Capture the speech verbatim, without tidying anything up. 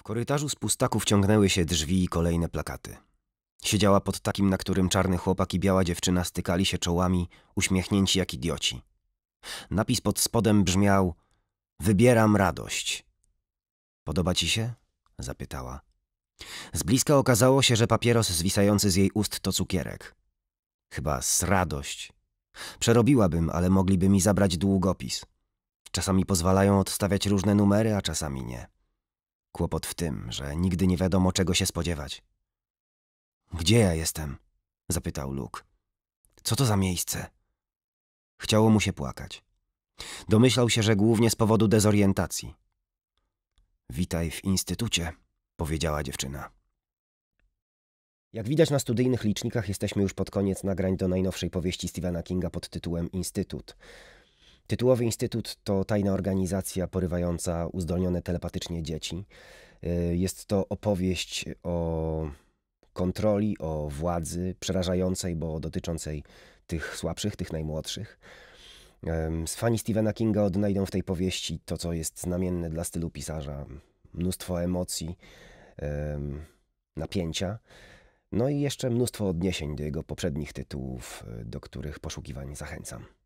W korytarzu z pustaków ciągnęły się drzwi i kolejne plakaty. Siedziała pod takim, na którym czarny chłopak i biała dziewczyna stykali się czołami, uśmiechnięci jak idioci. Napis pod spodem brzmiał: „Wybieram radość”. „Podoba ci się?” zapytała. Z bliska okazało się, że papieros zwisający z jej ust to cukierek. Chyba z radość. Przerobiłabym, ale mogliby mi zabrać długopis. Czasami pozwalają odstawiać różne numery, a czasami nie. Kłopot w tym, że nigdy nie wiadomo, czego się spodziewać. „Gdzie ja jestem?” zapytał Luke. „Co to za miejsce?” Chciało mu się płakać. Domyślał się, że głównie z powodu dezorientacji. „Witaj w instytucie”, powiedziała dziewczyna. Jak widać na studyjnych licznikach, jesteśmy już pod koniec nagrań do najnowszej powieści Stephena Kinga pod tytułem Instytut. Tytułowy Instytut to tajna organizacja porywająca uzdolnione telepatycznie dzieci. Jest to opowieść o kontroli, o władzy przerażającej, bo dotyczącej tych słabszych, tych najmłodszych. Fani Stephena Kinga odnajdą w tej powieści to, co jest znamienne dla stylu pisarza. Mnóstwo emocji, napięcia, no i jeszcze mnóstwo odniesień do jego poprzednich tytułów, do których poszukiwań zachęcam.